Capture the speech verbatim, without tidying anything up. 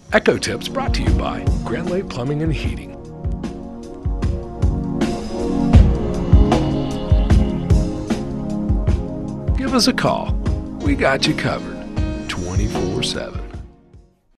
Echo Tips brought to you by Grand Lake Plumbing and Heating. Give us a call. We got you covered twenty-four seven.